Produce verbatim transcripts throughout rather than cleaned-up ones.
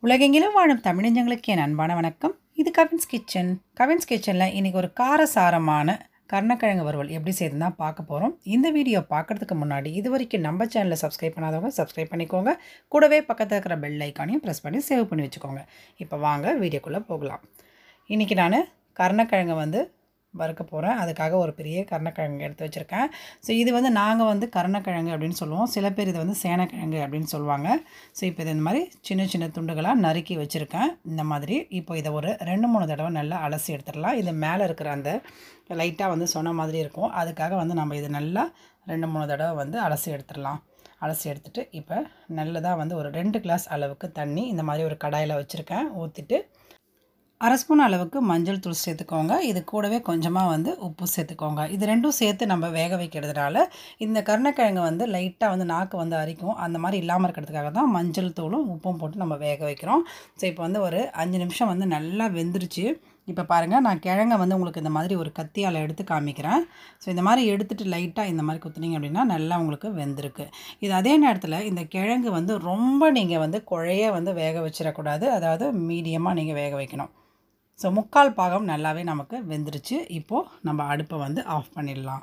உலகெங்கிலும் வாழும் தமிழஞ்சங்களுக்கு என் அன்பான வணக்கம். இது கவின்ஸ் கிச்சன். கவின்ஸ் கிச்சனில் இன்றைக்கி ஒரு காரசாரமான கருணக்கிழங்கு வறுவல் எப்படி செய்யுதுன்னு தான் பார்க்க போகிறோம். இந்த வீடியோ பார்க்குறதுக்கு முன்னாடி இது வரைக்கும் நம்ம சேனலை சப்ஸ்கிரைப் பண்ணாதவங்க சப்ஸ்கிரைப் பண்ணிக்கோங்க. கூடவே பக்கத்தில் இருக்கிற பெல் ஐக்கானையும் ப்ரெஸ் பண்ணி சேவ் பண்ணி வச்சுக்கோங்க. இப்போ வாங்க வீடியோக்குள்ளே போகலாம். இன்றைக்கி நான் கருணக்கிழங்கு வந்து வறுக்க போகிறேன். அதுக்காக ஒரு பெரிய கருணக்கிழங்கு எடுத்து வச்சுருக்கேன். ஸோ இது வந்து நாங்கள் வந்து கருணக்கிழங்கு அப்படின்னு சொல்லுவோம். சில பேர் இது வந்து சேனக்கிழங்கு அப்படின்னு சொல்லுவாங்க. ஸோ இப்போ இது இந்த மாதிரி சின்ன சின்ன துண்டுகளாக நறுக்கி வச்சுருக்கேன். இந்த மாதிரி இப்போ இதை ஒரு ரெண்டு மூணு தடவை நல்லா அலசி எடுத்துடலாம். இது மேலே இருக்கிற அந்த லைட்டாக வந்து சொன்ன மாதிரி இருக்கும். அதுக்காக வந்து நம்ம இது நல்லா ரெண்டு மூணு தடவை வந்து அலசி எடுத்துடலாம். அலசி எடுத்துகிட்டு இப்போ நல்லதாக வந்து ஒரு ரெண்டு கிளாஸ் அளவுக்கு தண்ணி இந்த மாதிரி ஒரு கடாயில் வச்சுருக்கேன். ஊற்றிட்டு அரை ஸ்பூன் அளவுக்கு மஞ்சள் தூள் சேர்த்துக்கோங்க. இது கூடவே கொஞ்சமாக வந்து உப்பு சேர்த்துக்கோங்க. இது ரெண்டும் சேர்த்து நம்ம வேக வைக்கிறதுனால இந்த கருணக்கிழங்கு வந்து லைட்டாக வந்து நாக்கு வந்து அரிக்கும். அந்த மாதிரி இல்லாமல் இருக்கிறதுக்காக தான் மஞ்சள் தூளும் உப்பும் போட்டு நம்ம வேக வைக்கிறோம். ஸோ இப்போ வந்து ஒரு அஞ்சு நிமிஷம் வந்து நல்லா வெந்துருச்சு. இப்போ பாருங்கள், நான் கிழங்கை வந்து உங்களுக்கு இந்த மாதிரி ஒரு கத்தியால் எடுத்து காமிக்கிறேன். ஸோ இந்த மாதிரி எடுத்துகிட்டு லைட்டாக இந்த மாதிரி குத்துனீங்க அப்படின்னா நல்லா உங்களுக்கு வெந்திருக்கு. இது அதே நேரத்தில் இந்த கிழங்கு வந்து ரொம்ப நீங்கள் வந்து குழைய வந்து வேக வச்சிடக்கூடாது. அதாவது மீடியமாக நீங்கள் வேக வைக்கணும். ஸோ முக்கால் பாகம் நல்லாவே நமக்கு வெந்துருச்சு. இப்போது நம்ம அடுப்பை வந்து ஆஃப் பண்ணிடலாம்.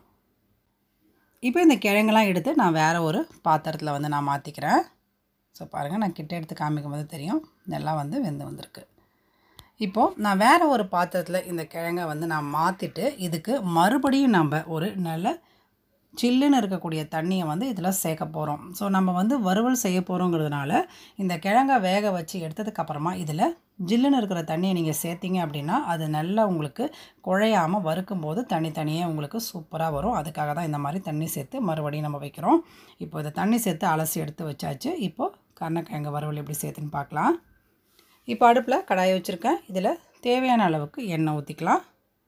இப்போ இந்த கிழங்கெல்லாம் எடுத்து நான் வேறு ஒரு பாத்திரத்தில் வந்து நான் மாற்றிக்கிறேன். ஸோ பாருங்கள், நான் கிட்ட எடுத்து காமிக்கும் போது தெரியும் நல்லா வந்து வெந்து வந்திருக்கு. இப்போது நான் வேறு ஒரு பாத்திரத்தில் இந்த கிழங்கை வந்து நான் மாற்றிட்டு இதுக்கு மறுபடியும் நம்ம ஒரு நல்ல சில்லுன்னு இருக்கக்கூடிய தண்ணியை வந்து இதில் சேர்க்க போகிறோம். ஸோ நம்ம வந்து வறுவல் செய்ய போகிறோங்கிறதுனால இந்த கிழங்கை வேக வச்சு எடுத்ததுக்கப்புறமா இதில் ஜில்லுன்னு இருக்கிற தண்ணியை நீங்கள் சேர்த்திங்க அப்படின்னா அது நல்லா உங்களுக்கு குழையாமல் வறுக்கும்போது தனித்தனியாக உங்களுக்கு சூப்பராக வரும். அதுக்காக தான் இந்த மாதிரி தண்ணி சேர்த்து மறுபடியும் நம்ம வைக்கிறோம். இப்போ இதை தண்ணி சேர்த்து அலசி எடுத்து வச்சாச்சு. இப்போது கருணக்கிழங்கு வறுவல் எப்படி சேர்த்துன்னு பார்க்கலாம். இப்போ அடுப்பில் கடாயை வச்சுருக்கேன். இதில் தேவையான அளவுக்கு எண்ணெய் ஊற்றிக்கலாம்.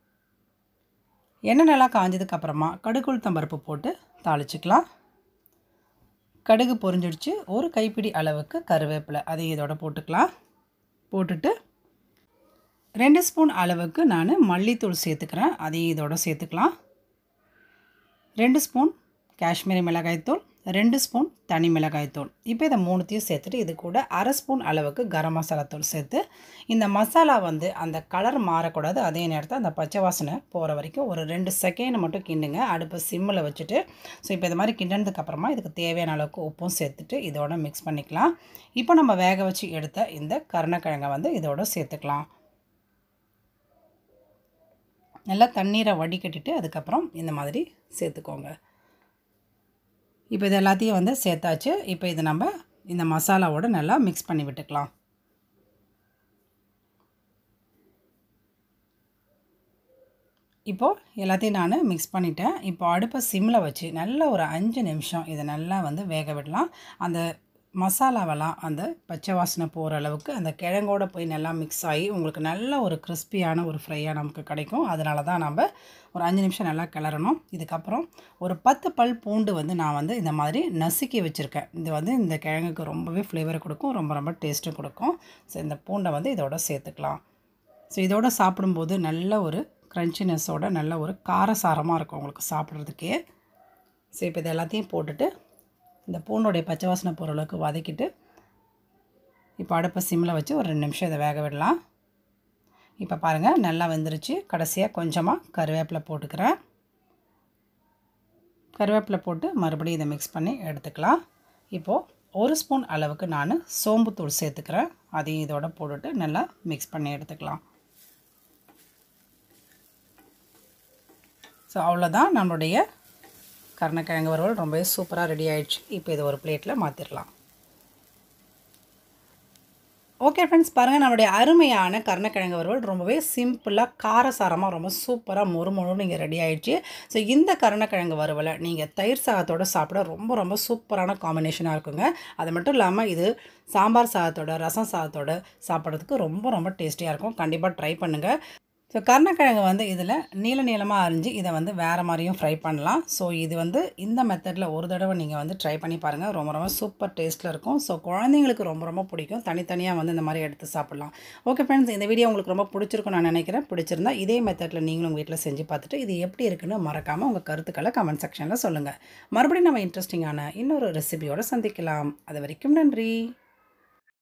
எண்ணெய் நல்லா காஞ்சதுக்கப்புறமா கடுகு உளுத்தம் பருப்பு போட்டு தாளிச்சிக்கலாம். கடுகு பொரிஞ்சிடுச்சு. ஒரு கைப்பிடி அளவுக்கு கருவேப்பிலை அதையும் இதோட போட்டுக்கலாம். போட்டுட்டு ரெண்டு ஸ்பூன் அளவுக்கு நான் மல்லித்தூள் சேர்த்துக்கிறேன். அதையும் இதோட சேர்த்துக்கலாம். ரெண்டு ஸ்பூன் காஷ்மீரி மிளகாய்த்தூள், ரெண்டு ஸ்பூன் தனி மிளகாய்த்தூள். இப்போ இதை மூணுத்தையும் சேர்த்துட்டு இது கூட அரை ஸ்பூன் அளவுக்கு கரம் மசாலா தூள் சேர்த்து இந்த மசாலா வந்து அந்த கலர் மாறக்கூடாது. அதே நேரத்தில் அந்த பச்சை வாசனை போகிற வரைக்கும் ஒரு ரெண்டு செகண்ட் மட்டும் கிண்டுங்க. அடுப்பை சிம்மில் வச்சுட்டு ஸோ இப்போ இது மாதிரி கிண்டினதுக்கப்புறமா இதுக்கு தேவையான அளவுக்கு உப்பும் சேர்த்துட்டு இதோட மிக்ஸ் பண்ணிக்கலாம். இப்போ நம்ம வேக வச்சு எடுத்த இந்த கருணக்கிழங்கை வந்து இதோட சேர்த்துக்கலாம். நல்லா தண்ணீரை வடிகட்டிட்டு அதுக்கப்புறம் இந்த மாதிரி சேர்த்துக்கோங்க. இப்போ இது எல்லாத்தையும் வந்து சேர்த்தாச்சு. இப்போ இது நம்ம இந்த மசாலாவோடு நல்லா மிக்ஸ் பண்ணி விட்டுக்கலாம். இப்போது எல்லாத்தையும் நான் மிக்ஸ் பண்ணிட்டேன். இப்போ அடுப்பை சிம்மில் வச்சு நல்லா ஒரு அஞ்சு நிமிஷம் இதை நல்லா வந்து வேக விடலாம். அந்த மசாலாவெல்லாம் அந்த பச்சை வாசனை போகிற அளவுக்கு அந்த கிழங்கோடு போய் நல்லா மிக்ஸ் ஆகி உங்களுக்கு நல்ல ஒரு கிறிஸ்பியான ஒரு ஃப்ரையாக நமக்கு கிடைக்கும். அதனால தான் நம்ம ஒரு அஞ்சு நிமிஷம் நல்லா கிளறணும். இதுக்கப்புறம் ஒரு பத்து பல் பூண்டு வந்து நான் வந்து இந்த மாதிரி நசுக்கி வச்சுருக்கேன். இது வந்து இந்த கிழங்குக்கு ரொம்பவே ஃப்ளேவரை கொடுக்கும், ரொம்ப ரொம்ப டேஸ்ட்டும் கொடுக்கும். ஸோ இந்த பூண்டை வந்து இதோட சேர்த்துக்கலாம். ஸோ இதோட சாப்பிடும்போது நல்ல ஒரு க்ரன்ச்சினஸோட நல்ல ஒரு காரசாரமாக இருக்கும் உங்களுக்கு சாப்பிட்றதுக்கே. ஸோ இப்போ இது எல்லாத்தையும் போட்டுட்டு இந்த பூண்டோடைய பச்சை வாசனை போகிற அளவுக்கு வதக்கிட்டு இப்போ அடுப்பை சிம்மில் வச்சு ஒரு ரெண்டு நிமிஷம் இதை வேக விடலாம். இப்போ பாருங்கள் நல்லா வெந்துருச்சு. கடைசியாக கொஞ்சமாக கருவேப்பிலை போட்டுக்கிறேன். கருவேப்பிலை போட்டு மறுபடியும் இதை மிக்ஸ் பண்ணி எடுத்துக்கலாம். இப்போது ஒரு ஸ்பூன் அளவுக்கு நான் சோம்புத்தூள் சேர்த்துக்கிறேன். அதையும் இதோட போட்டுட்டு நல்லா மிக்ஸ் பண்ணி எடுத்துக்கலாம். ஸோ அவ்வளோதான், நம்மளுடைய கருணக்கிழங்கு வறுவல் ரொம்பவே சூப்பராக ரெடி ஆகிடுச்சு. இப்போ இது ஒரு பிளேட்டில் மாற்றிடலாம். ஓகே ஃப்ரெண்ட்ஸ், பாருங்கள், நம்மளுடைய அருமையான கருணக்கிழங்கு வறுவல் ரொம்பவே சிம்பிளாக காரசாரமாக ரொம்ப சூப்பராக மொறு மொறுன்னு இங்கே ரெடி ஆகிடுச்சு. ஸோ இந்த கருணக்கிழங்கு வறுவலை நீங்கள் தயிர் சாதத்தோடு சாப்பிட ரொம்ப ரொம்ப சூப்பரான காம்பினேஷனாக இருக்குங்க. அது மட்டும் இல்லாமல் இது சாம்பார் சாதத்தோட ரசம் சாதத்தோடு சாப்பிட்றதுக்கு ரொம்ப ரொம்ப டேஸ்டியாக இருக்கும். கண்டிப்பாக ட்ரை பண்ணுங்கள். ஸோ கருணக்கிழங்கு வந்து இதில் நீள நீளமாக அரிஞ்சு இதை வந்து வேறு மாதிரியும் ஃப்ரை பண்ணலாம். ஸோ இது வந்து இந்த மெத்தடில் ஒரு தடவை நீங்கள் வந்து ட்ரை பண்ணி பாருங்கள். ரொம்ப ரொம்ப சூப்பர் டேஸ்ட்டில் இருக்கும். ஸோ குழந்தைங்களுக்கு ரொம்ப ரொம்ப பிடிக்கும். தனித்தனியாக வந்து இந்த மாதிரி எடுத்து சாப்பிட்லாம். ஓகே ஃப்ரெண்ட்ஸ், இந்த வீடியோ உங்களுக்கு ரொம்ப பிடிச்சிருக்கும் நான் நினைக்கிறேன். பிடிச்சிருந்தா இதே மெத்தடில் நீங்களும் உங்கள் வீட்டில் செஞ்சு பார்த்துட்டு இது எப்படி இருக்குன்னு மறக்காமல் உங்கள் கருத்துக்களை கமெண்ட் செக்ஷனில் சொல்லுங்கள். மறுபடியும் நம்ம இன்ட்ரெஸ்டிங்கான இன்னொரு ரெசிபியோடு சந்திக்கலாம். அது வரைக்கும் நன்றி.